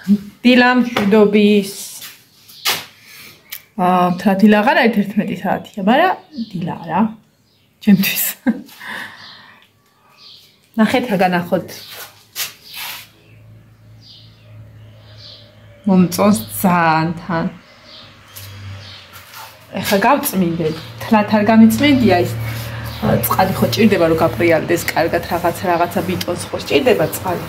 დილამ შვიდობის დილა აღარა 11 საათია, მაგრამ დილა არა ჩემთვის. ნახეთ რა განახოთ. მომწონს ძალიან თან. ეხლა გავწმინდე, თლათ არ გამიწმინდია ის წყალი ხო ჭირდება რომ გაპრიალდეს კარგად რაღაცა ბიტონს ხო ჭირდება წყალი.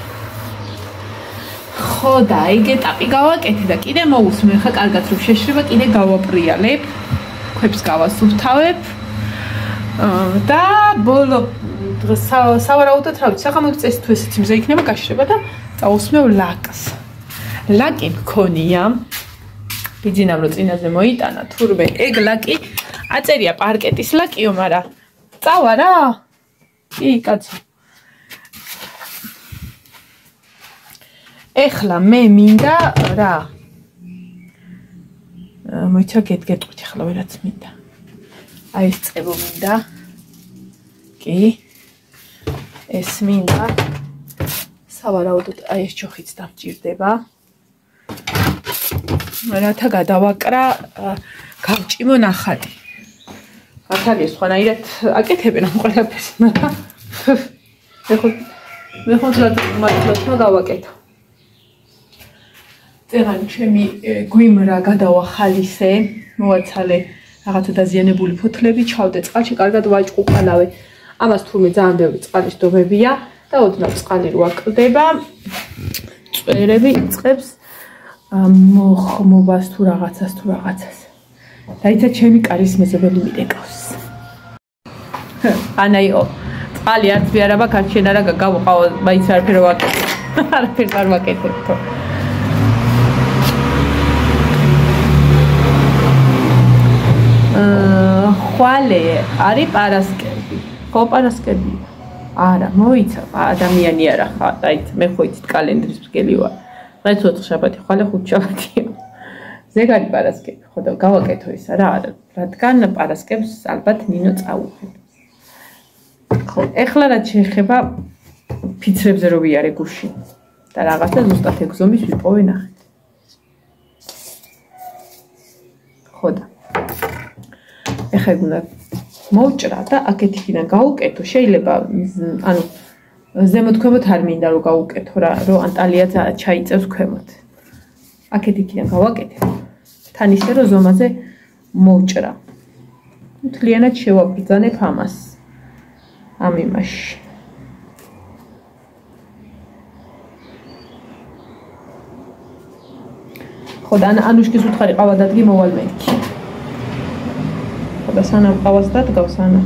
ხო და ეგ ეტაპი გავაკეთე და კიდე მოусმენ ხა კარგად რომ შეშრება კიდე გავაპრიალებ, ქვებს გავასუფთავებ და ბოლო დღეს სავარაუდოდ რა ვიცი, საღამოს წესი თუ ესეც იმზე იქნება გაშრება და წაусმევ ლაკს. ლაკი მქონია. ბიძინამ რომ წინაზე მოიტანა, თურმე ეგ ლაკი აწერია პარკეტის ლაკიო, მაგრამ წავა რა? კი, კაცო. ეხლა მე მინდა რა? მოიცა გეტყვით ეხლა ვერაც მინდა. აი ეს წებო მინდა. კი. ეს მინდა. სავარაუდოდ აი ეს ჯოხიც დამჭირდება. რათა გადავაკრა გავჭიმო ნახატი. არ არის სხვანაირად აკეთებენ ამ ყველაფერს, მაგრამ მე ხოთლად გავაკეთო. წერან ჩემი გვიმრა გადავახალისე, მოვაცალე რაღაცა დაზიანებული ფოთლები, ჩავდე წყალში, კარგად ვაჭყუყალავე. ამას თურმე ძალიან ბევრი წყალის დობებია და ოდნავ წყალი რო აკლდება, წვერები იწყებს მოხმობას თუ რაღაცას. დაიცა ჩემი კარის მეზობელი მიდეკავს. ანაიო, წყალი არც ვიარა მაქვს, შენ არა გავყავ, მაინც არაფერ ვაკეთებ. არაფერს არ ვაკეთებ. ხვალე არის პარასკევი. ხო, პარასკევი. არა, მოიცა, ადამიანი არა ხარ, დაიცა, მე ხო იცით კალენდრის მსგელი ვარ. დღეს 4 შაბათი, ხვალე 5 შაბათია. ზეგარი პარასკევი, ხო და გავაკეთო ისა რა არა, რადგან პარასკევს ალბათ ნინო წაუღებ. ხო, ეხლა რაც შეეხება ფიცრებზე რო ვიარე გუში და რაღაცა ზუსტად ეგზომის ვიპოვე ნახეთ. ხო და ეხლა უნდა მოვჭრა და აქეთ იქიდან გავუკეთო, შეიძლება ანუ ზემოთ-ქვემოთ არ მინდა რომ გავუკეთო რა, რომ ანტალია ჩაიწევს ქვემოთ. აქეთ იქიდან გავაკეთე. თან ისე რომ ზომაზე მოვჭრა. მთლიანად შევაბრძანებ ამას. ამ იმაში. ხო და ანუშკის უთხარი ყავა დადგი მოვალ მეთქი. ხო და სანამ ყავას დადგავს ანა.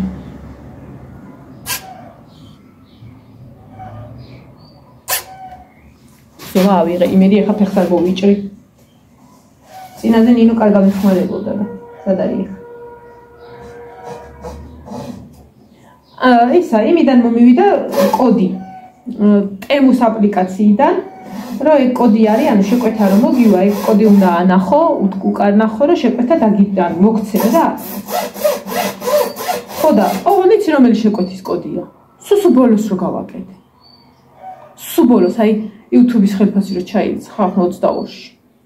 ზომა ავიღე, იმედი ახლა ფეხს არ მოვიჭრი. წინაზე ნინო კარგად მეხმარებოდა და სად არის ახლა? ისა, იმიდან მომივიდა კოდი. ტემუს აპლიკაციიდან, რომ ეგ კოდი არის, ანუ შეკვეთა რომ მოგივა, ეგ კოდი უნდა ანახო, უკარნახო, რომ შეკვეთა დაგიდან მოგცე რა. ხო და, იცი რომელი შეკვეთის კოდია? სუ ბოლოს რო გავაკეთე. სუ ბოლოს, აი YouTube-ის ხელფასი რო ჩაიცხა 22-ში.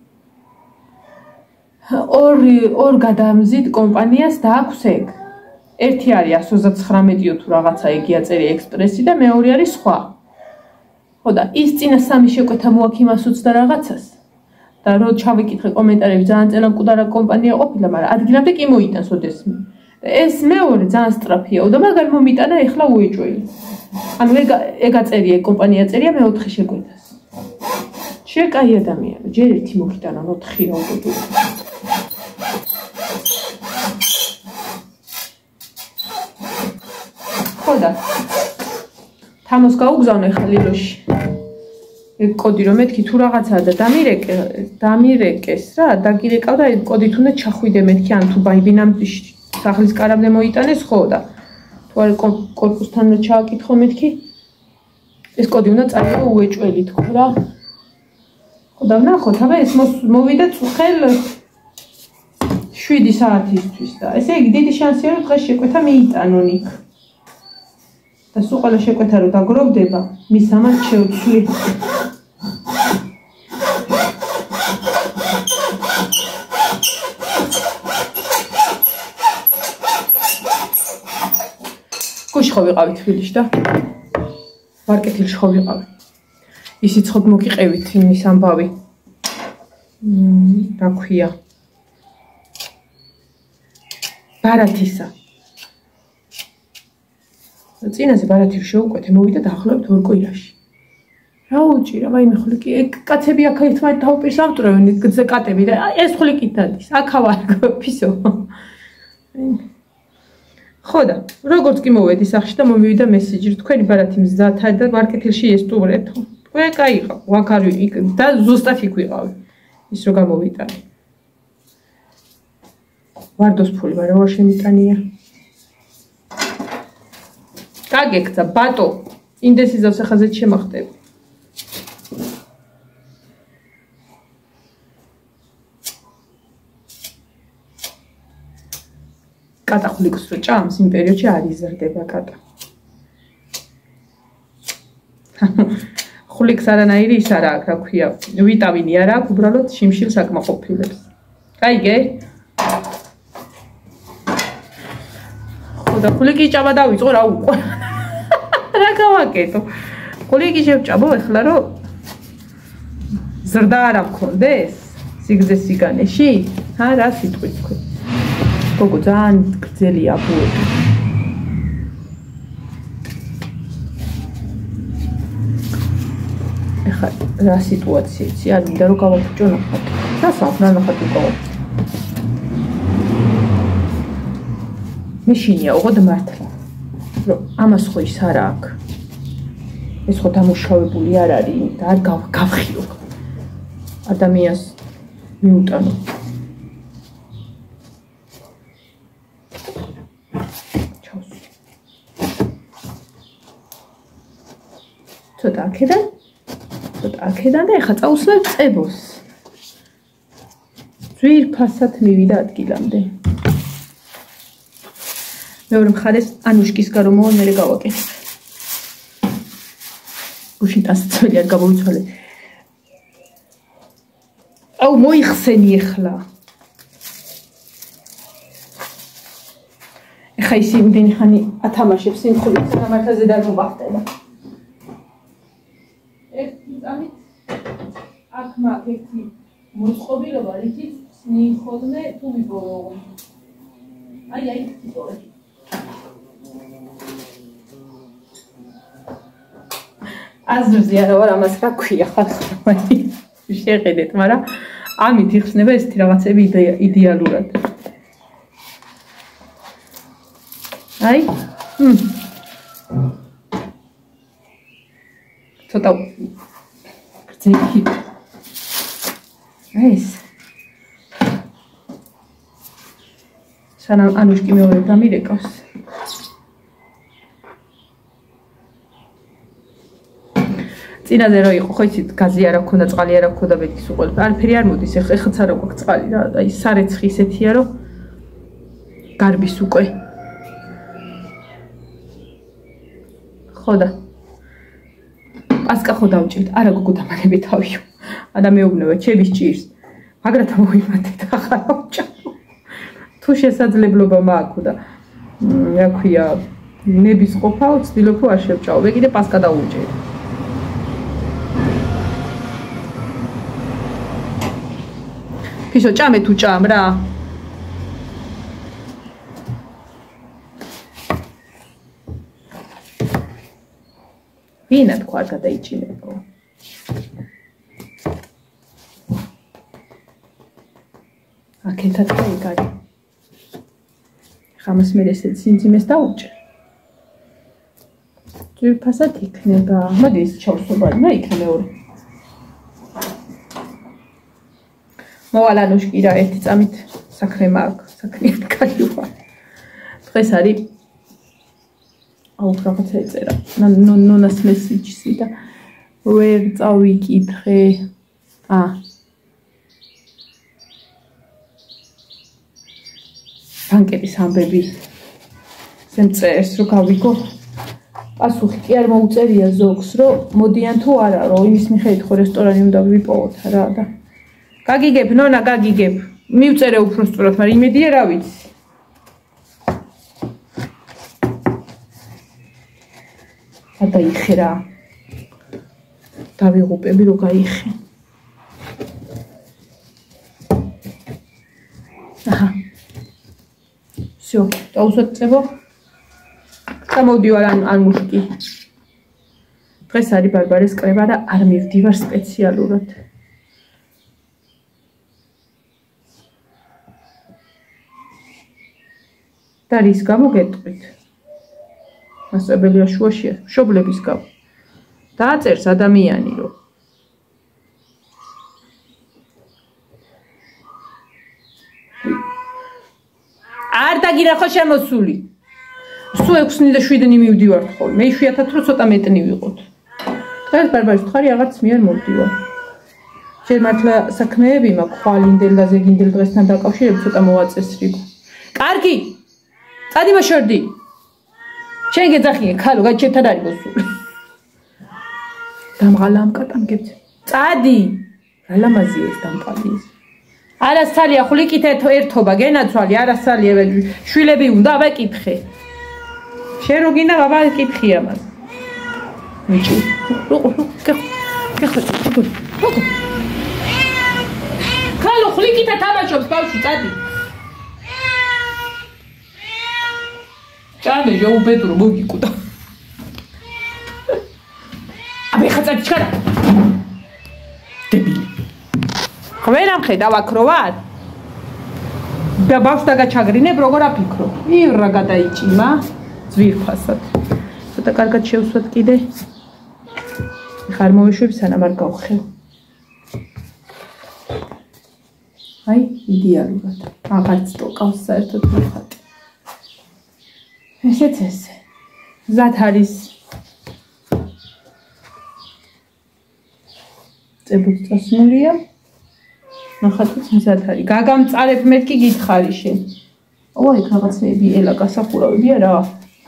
ორ გადამზიდ კომპანიას დააქვს ეგ. ერთი არის 129-ო თუ რაღაცა ეგი აწერია ექსპრესი და მეორე არის სხვა. ხო და ის წინა სამი შეკვეთა მოაქვს იმასუც და რაღაცას. და რო ჩავიკითხე კომენტარები ძალიან წელა მკვდარა კომპანია ყოფილა, მაგრამ ადგილამდე კი მოიტანს ოდესმე. ეს მეორე ძალიან სწრაფია და მაგარ მომიტანა ეხლა უეჭველი. ანუ ეგ აწერია კომპანია აწერია მე-4 შეკვეთას. შეკაი ადამიანი, ჯერ ერთი მოგიტანა 4 რა უკვე. ხო და თამოს გაუგზავნე ხა ლილოში. ეგ კოდი რომ მეთქი თუ რაღაცაა და დამირეკეს რა, დაგირეკავ და ეგ კოდით უნდა ჩახვიდე მეთქი, ან თუ ბაიბინამ სახლის კარამდე მოიტანეს ხო და თუ არ კორპუსთან ჩააკითხო მეთქი, ეს კოდი უნდა წაიღო უეჭველი თქო რა. ხო და ვნახოთ, აბა ეს მოვიდა წუხელ 7 საათისთვის და ესე იგი დიდი შანსია რომ დღეს შეკვეთა მიიტანონ იქ. და სულ ყველა შეკვეთა რომ დაგროვდება, მის ამას შევცვლი. ხო ვიყავი თბილისში და მარკეტილში ხო ვიყავი. ისიც ხო მოგიყევით იმის ამბავი. რა ქვია? ბარათისა. წინაზე ბარათილში შევუკვეთე, მოვიდა დაახლოებით 2 კვირაში. რა უჭირა, მაინც ხული კი კაცები აქ ერთმანეთ დაუპირს ავტურავენ გზე კატები და ეს ხული კი დადის. აქა ვარ ფისო. ხო და როგორც კი მოვედი სახში და მომივიდა მესიჯი, თქვენი ბარათი მზათა და მარკეტილში ესტუმრებთ. თქვენ кайიყავ, ვაქარი და ზუსტად იქ ვიყავი. ის რო გამოვიტანე. ვარდოს ფული, მაგრამ რა შემიტანია? გაგეკცა ბატო, ინდესიზავს ახაზეთ შემახტები. კატა ხულიკს რო ჭამს, იმ პერიოდში არ იზრდება კატა. ხულიკს არანაირი ის არა აქვს, რა ქვია, ვიტამინი არ აქვს, უბრალოდ შიმშილს აკმაყოფილებს. გაიგე? და ხულიკი ჭამა დავიწყო რა უყო. რა გავაკეთო? ხულიკი შევჭამო ეხლა რომ ზრდა არ მქონდეს სიგრძე სიგანეში? ჰა რა სიტყვით თქვი? გოგო ძალიან გრძელია ბუე. ეხლა რა სიტუაცია იცი? არ მინდა რომ გავაფუჭო ნახატი. და საფნა ნახატი გავაფუჭო. მეშინია უღოდ მართლა რომ ამას ხო ის არ აქვს ეს ხო დამუშავებული არ არის და არ გავხიო ადამიანს მიუტანო ჩავს ცოტა აქედან და ეხა წაუსვებ წებოს ძვირფასად მივიდა ადგილამდე მეორე მხარეს ანუშკის გარო მოვა მე გავაკეთე. გუშინ დასწველი არ გამოვიცვალე. აუ მოიხსენი ეხლა. ეხა ის იმდენი ხანი ათამაშებს იმ ხულით სამართაზე და მომახტება. ერთი წამით აქ მაქვს ერთი მოწყობილობა რითიც მიიხოდნე თუ ვიბორო. აი ვიბორო. აზრზე არა ვარ ამას რა ქვია ხალხი შეხედეთ, მაგრამ ამით იხსნება ესეთი რაღაცები იდეალურად. აი ცოტა გრძელი ეს სანამ ანუშკი მეორე დამირეკავს წინაზე რო იყო ხო იცით გაზი არ აქვს და წყალი არ აქვს და ბედის უყოლებ არაფერი არ მოდის ეხაც არ აქვს წყალი რა აი სარეცხი ისეთია რომ გარბის უკვე ხო და პასკა ხო დავჭირთ არა გოგო დამანები თავიო და მეუბნება ჩემის ჭირს მაგრათა მოიმატეთ ახლა ვჭამო თუ შესაძლებლობა მაქვს და რა ქვია ნების ყოფა ვცდილობ რომ არ შევჭაო მე კიდე პასკა დავუჭირ ფისო ჭამე თუ ჭამ რა ვინა თქვა არ გადაიჭინებო აქეთაც გაიგარი ხამას მე ესე სიმძიმეს დაუჭერ ძვირფასად იქნება მოდი ის ჩავსობარი მე იქნება მეორე მოვალ ანუშკი რა ერთი წამით საქმე მაქვს საქმეა გაივა დღეს არის აუ რაღაცა ეწერა ნონას მესიჯი და ვერ წავიკითხე ბანკების ამბები ზემწერს რომ გავიგო პასუხი კი არ მოუწერია ზოგს რომ მოდიან თუ არა რომ იმის მიხედვით ხო რესტორანი უნდა ვიპოვოთ რა და გაგიგებ ნონა გაგიგებ მივწერე უფრო სწორად მაგრამ იმედია რა ვიცი გადაიხე რა. დავიღუპები რო გაიხე. აჰა. всё, დაუსვეთწებო. გამოდივარ ან მუშკი. დღეს არის ბარბარეს კრება და არ მივდივარ სპეციალურად. და რის გამო გეტყვით? მასწავლებელია შუაშია, მშობლების გამო. დააწერს ადამიანი რომ არ დაგირახო შემოსული. სულ 6-ნი და 7-ნი მივდივართ ხოლმე. მე იშვიათად რომ ცოტა მეტნი ვიყოთ. დღეს ბარბარის თხარი რაღაც მიერ მოვდივარ. ჯერ მართლა საქმეები მაქვს ხვალინდელ და ზეგინდელ დღესთან დაკავშირებით ცოტა მოვაწესრიგო. კარგი. წადი მოშორდი. შენ გეძახიე ქალო, გაჩერთან არის მოსული. დამღალა ამ კატანგებს. წადი. რა ლამაზია ეს დამყალი. არასწალია ხვლიკით ერთობა გენაცვალი, არასწალია შვილები უნდა ვაკითხე. შენ რო გინდა ვაკითხი ამას. მიჭი. ქალო ხვლიკით თამაშობს ბავშვი, წადი. ჭამე ჯოუბედრო მოგიკუდა. აბე ხაწად ჩქარა. დებილი. ხვენ ამ ხედავ აქ რო ვარ? და ბავშვს დაგაჩაგრინებ როგორ აფიქრო? ირა გადაიჭიმა ძვირფასად. ცოტა კარგად შევსვათ კიდე. ხარ მოვიშვებ სანამ არ გავხევ. აი, იდეალურად. აღარც ტოკავს საერთოდ მოხატი. ესეც ესე. მზად არის. წებუც წასმულია. ნახატიც მზად არის. გაგამწარებ მეთქი გითხარი შენ. ო, ეგ რაღაცები ელა გასახურავებია რა.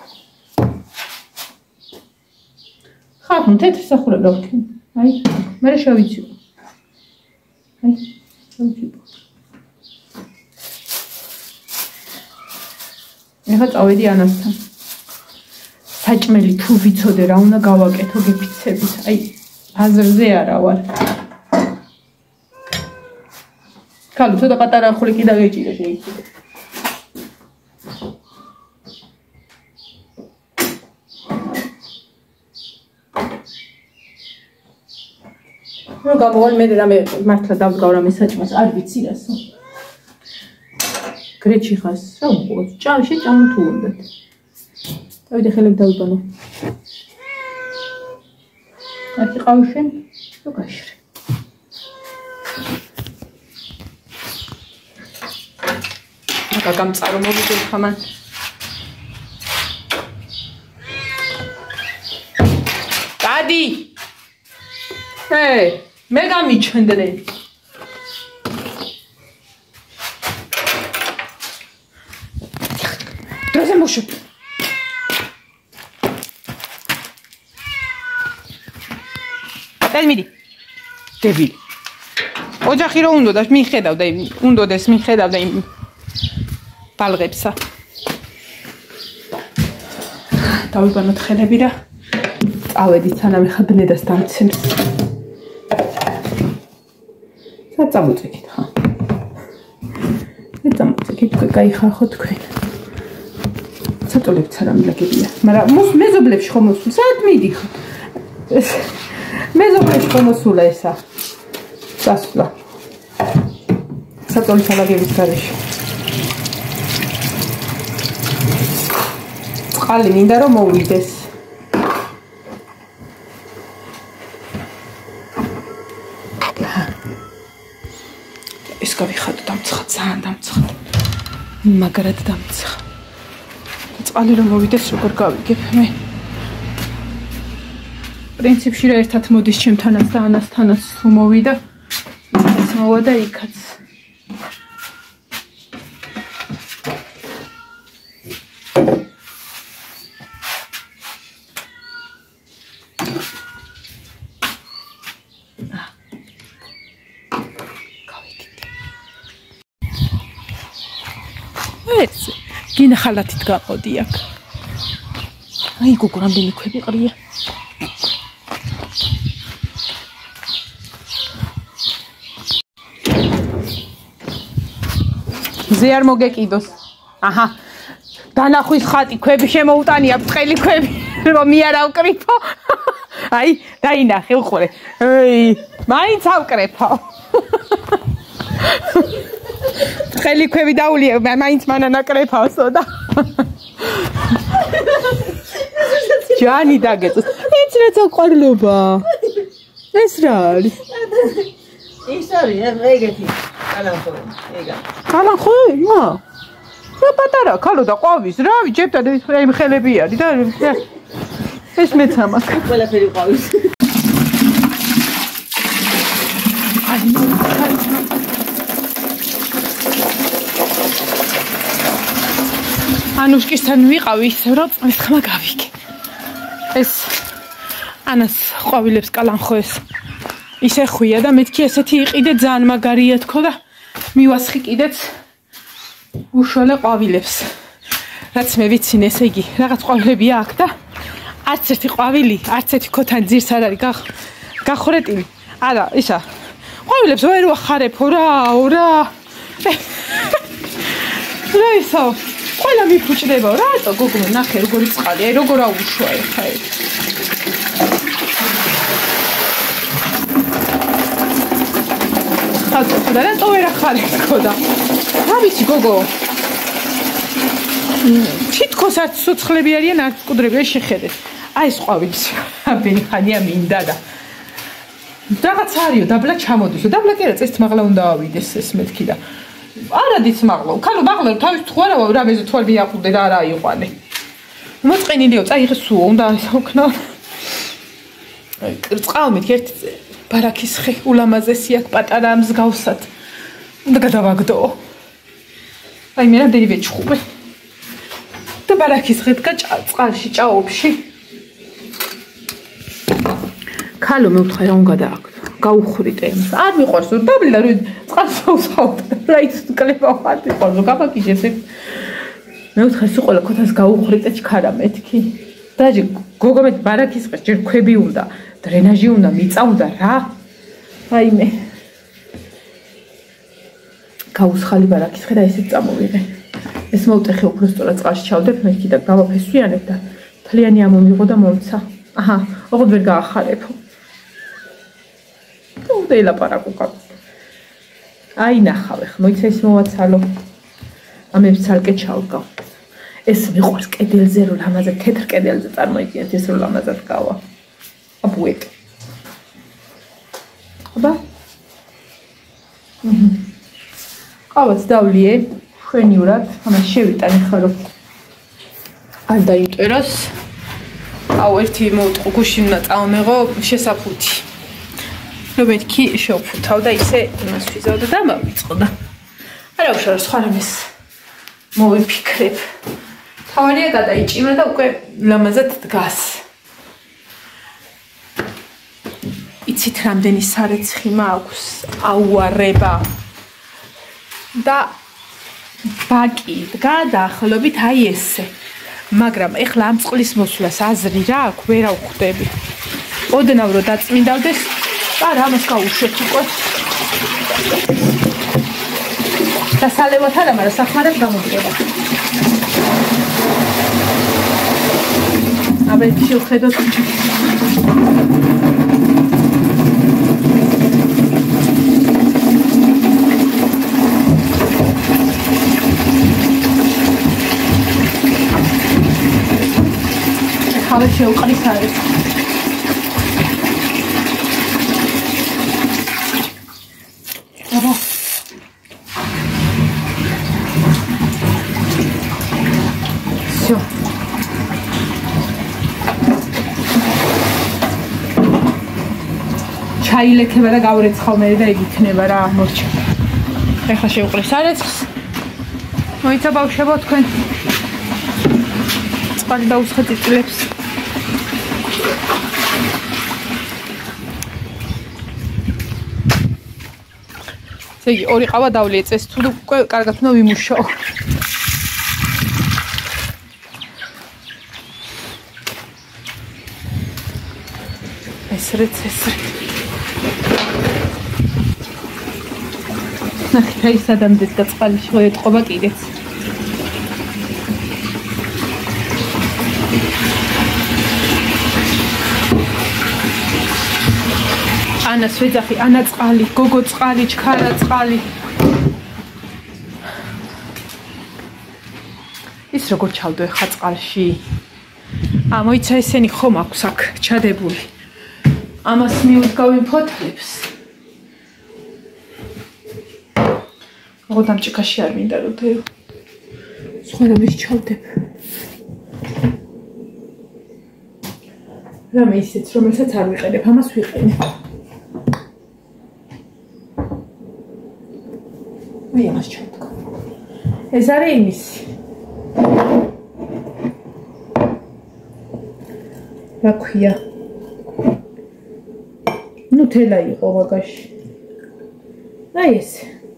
ხარ ნუ თეთრ სახურავ დავქი. აი, მე შევიცი. აი, შევიცი. ეხლა წავედი ანასთან. საჭმელი თუ ვიცოდე რა უნდა გავაკეთო გეფიცებით. აი, აზრზე არა ვარ. ქალო, ცოტა პატარა ხვლიკი დაგეჭირე შეიძლება. რო გამოვალ მე რამე მართლა დავდგავ რამე საჭმელს, არ ვიცი რასო. გრეჩი ხას, რა უყურებ? ჭამში ჭამ თუ უნდათ. დავიდე ხელები დავიბანო. აქ იყავი შენ? რო გაშრე. გამწარო მოვიდე ხამან. დადი. მე გამიჩნდე. დროზე მოშო. მიდი. დებილი. ოჯახი რო უნდა და მიხედავდა, უნდადეს მიხედავდა იმ ბალღებსა. დავიბანოთ ხელები რა. წავედით სანამ ეხა ბნედას დამცემს. საწამოწეკით ხა. საწამოწეკით გაიხარხო თქვენ. საწოლებიც არ ამილაგებია. მაგრამ მეზობლებში ხომ მოსულ. საათ მიდიხოთ. მეზობლებში ხომ მოსულა ესა. სასვლა. საწოლის ალაგების გარეშე. ყალი მინდა რომ მოვიდეს. ეს გავიხადო დამცხა, ძალიან დამცხა. მაგრად დამცხა. წყალი რომ მოვიდეს როგორ გავიგებ მე. პრინციპში რა ერთად მოდის ჩემთანაც და ანასთანაც თუ მოვიდა. ეს მოვა და იქაც. გინახალათით გაყოდი აქ. აი გოგო რამდენი ქვები ყრია. მზე არ მოგეკიდოს. აჰა. დანახვის ხატი, ქვები შემოუტანია, ბრწყელი ქვები, რომ მე არ ავკრიფო. აი, დაინახე, უყურე. ეი, მაინც ავკრიფო. ბრწყელი ქვები დაულია, მაინც მანან აკრიფავსო და. ჯანი დაგეწოს. ეს რა წაყვარლობა? ეს რა არის? ის არის ეგეთი კალანხო ეგა კალანხო მა რა პატარა ქალო და ყვავის რა ვიჯებდა და ეს ხელები არის და ეს მეც ამას ყველაფერი ყვავის ანუშკისთან ვიყავი ისე რომ ეს ხმა გავიგე ეს ანას ყვავილებს კალანხოეს ისე ხვია და მეთქი ესეთი იყიდე ძალიან მაგარია თქო და მივასხი კიდეც უშოლე ყვავილებს რაც მე ვიცინე ესე იგი რაღაც ყვავილებია აქ და არც ერთი ყვავილი არც ერთი ქოთან ძირს არ არის გახურეტილი არა ისა ყვავილებს ვერ ვახარებო რა რა ისო ყველა მიფუჭდება რატო გოგო ნახე როგორი წყალი აი როგორ აუშვა ეხა ეს და რატო ვერ ახარებო და რა ვიცი გოგო თითქოს არც სოცხლები არიან არც მკვდრები შეხედეთ აი ეს ყვავილს აბენი ხანია მინდა და რაღაც არისო დაბლა ჩამოდისო დაბლა კი არა წეს მაღლა უნდა ავიდეს ეს მეთქი და არადიც მაღლა ქალო მაღლა თავის თხოვარავა რამეზე თვალები აყუდე და არა აიყვანე მოწყენილიო წაიღესუო უნდა ისოქნა წყალ მეთქი ერთ ბარაქის ხე ულამაზესი აქ პატარა მსგავსად უნდა გადავაგდო აი მე რამდენი ვეჩხუბე და ბარაქის ხე დგა წყალში ჭაობში ქალო მე ვთხარ რა უნდა დააგდო გაუხრიტე იმას არ მიყვარს რომ დაბლა რომ წყალს ავსხავთ რა ის კლება ხარ იყო რომ გაბაკიჯეს მე ვთხარ სიყოლა ქოთას გაუხრიტე ჩქარა მეთქი დაჟე გოგო მე ბარაქის ხე ჯერ ქვები უნდა დრენაჟი უნდა მიწა უნდა რა აი მე გაუსხალი ბარაქის ხე და ისიც წამოვიღე ეს მოვტეხე უფრო სწორად წყალში ჩავდებ მეთქი და გავაფესვიანებ და თლიანი ამომიღო და მომცა აჰა ოღონდ ვერ გაახარებო და ელაპარაკო აი ნახავ ხა მოიცა ის მოვაცალო ამებს ცალკე ჩავგავ ეს მიყვარს კედელზე რომ ლამაზად თეთრ კედელზე წარმოიდგინეთ ეს რომ ლამაზად გავა აბუეთ აბა ყავაც დავლიე შვენიურად ამას შევიტანე ხა რომ არ დაიტვეროს აუ ერთი მოვტყო გუშინ უნდა წავმეღო შესაფუთი რომ მეთქი შევფუთავ და ისე იმას ვიზავ და დამავიწყო და არა უშარო სხვა რამეს მოვიფიქრებ თავარია გადაიჭიმა და უკვე ლამაზად დგას იცით რამდენი სარეცხი მაქვს აუარება და ბაკი დგა დაახლოებით აი ესე მაგრამ ეხლა ამ წყლის მოსვლას აზრი რა აქვს ვერ ავხვდები ოდნავ რომ დაწმინდავდეს არა ამას გაუშვეთ უკვე და სალევათ არა მაგრამ სახმარად გამოდგება აბა ეს შევხედოთ ხალე შეუყრის არის აბა всё ჩაილექება და გავრეცხავ მე და ეგ იქნება რა მორჩა ეხლა შეუყრის არის მოიცა ბავშვებო თქვენ წყალი დაუსხეთ იწლებს იგი ორი ყავა დავლიე წეს თუ უკვე კარგად უნდა ვიმუშაო ესრეც ნახეთ აი სადამდეც და წყალი შეეთყობა კიდეც. ანას ვეძახი, ანა წყალი, გოგო წყალი, ჩქარა წყალი. ის როგორ ჩავდო ხა წყალში? მოიცა ესენი ხომ აქვს აქ ჩადებული. ამას მიუდგავი ფოთლებს. მოდამ ჭიქაში არ მინდა რომ დეო. სხვანაირად ჩავდებ. რამე ისიც რომელსაც არ ვიყენებ, ამას ვიყენებ. ამას ჩავდგა. ეს არის იმისი. რა ქვია? ნუტელა იყო მაგაში. აი ეს.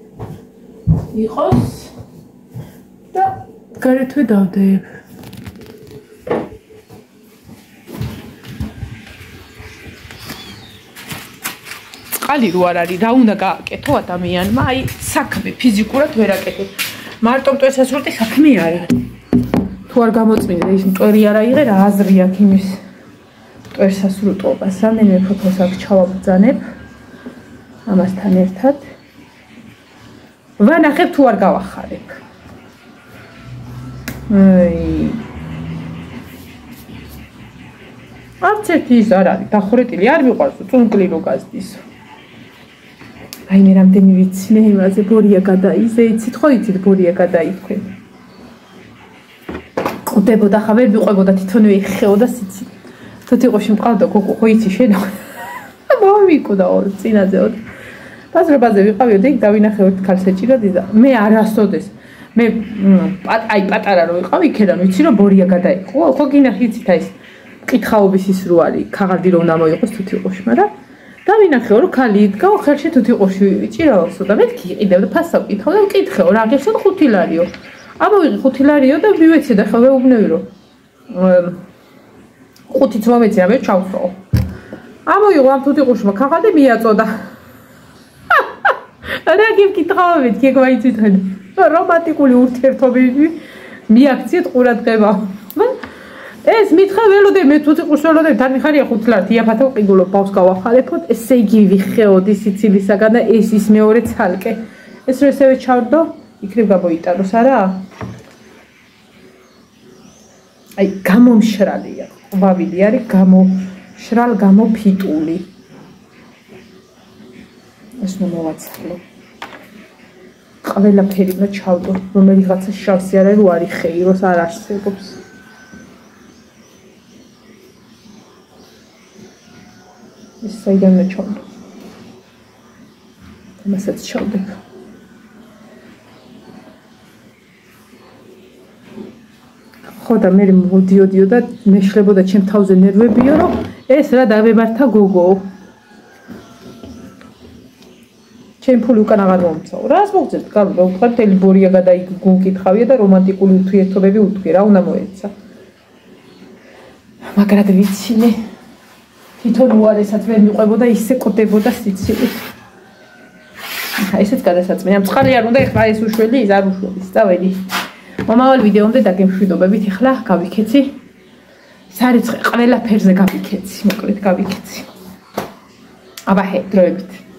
იყოს და გარეთვე დავდებ. წყალი რო არ არის, რა უნდა გააკეთო ადამიანმა? აი საქმე ფიზიკურად ვერ აკეთებ. მარტო მტვერსასრუტი საქმე არ არის. თუ არ გამოწმინდა ის მტვერი არ აიღე, რა აზრი აქვს იმის მტვერსასრუტობას. რამდენიმე ფოთოს აქ ჩავაბრძანებ ამასთან ერთად. ვანახებ თუ არ გავახარებ. არც ერთი ის არ არის დახურეტილი, არ მიყვარს წუნკლი რო გაზდისო. აი მე რამდენი ვიცი მე იმაზე ბორია გადაიზე, იცით ხო იცით ბორია გადაიქვენ. ყვდებოდა ხა ვერ ვიყვებოდა თვითონვე იხეოდა სიცი. თუთიყოში მყავდა გოგო ხო იცი შენ? მოვიკოდა ორ წინაზეოდ. ბაზრობაზე ვიყავიო და იქ დავინახე ერთ ქალს ეჭიროდი და მე არასოდეს მე აი პატარა რო ვიყავ იქიდან ვიცი რომ ბორია გადაიყო. ხო გინახი იცით აი ეს მკითხაობის ის რო არის ქაღალდი რომ უნდა მოიყოს თუთიყოში, მაგრამ დავინახეო რომ ქალი იდგა ხელში თუთიყოში ვიჭირავსო და მე გიყიდევ და ფასავ კითხავ და მკითხეო რა გიხსენ 5 ლარიო. ამოვიღე 5 ლარიო და მივეცე და ხა ვეუბნები რომ 5-იც მომეცი რა მე ჩავსვაო. ამოიღო ამ თუთიყუშმა ქაღალდი მიაწოდა. რა გიკითხავთ გეგვაიცით რომანტიკული ურთიერთობები მიაქციეთ ყურადღება. ეს მითხა ველოდე მე თუთიყუშს ველოდე თან მიხარია 5 ლარი იაფათო ყიდულობ ბავს გავახალეფოთ ესე იგი ვიხეოდი სიცილისაგან და ეს ის მეორე ცალკე ეს რო ესევე ჩავდო იქნებ გამოიტანოს არა აი გამომშრალია ყვავილი არის გამომშრალ გამოფიტული ეს მომავაცალო ყველაფერი უნდა ჩავდო რომელიღაცა შავსი არ არის რო არის ხეიროს არ არსებობს ეს საიდან უნდა ჩავდო ამასაც ჩავდებ ხო და მე მოდიოდიო და მეშლებოდა ჩემ თავზე ნერვებიო რომ ეს რა დავებართა გოგო ჩემ ფული უკან აღარ მომწაო რას მოგწევთ კარგი ვთქვათ ტელბორია გადაიგუნკითხავია და რომანტიკული ურთიერთობები უთქვი რა უნდა მოეცა მაგრამ ვიცი მე თვითონ უარესაც ვერ მიყვებოდა ისე ყვდებოდა სიცილით აი ესეც გადასაწმენია მწყალი არ უნდა ეხლა ეს უშველი ის არ უშველი სწაველი მომავალ ვიდეომდე დაგემშვიდობებით ეხლა გავიქეცი სარიცხე ყველაფერზე გავიქეცი მოკლედ გავიქეცი აბა ჰე დროებით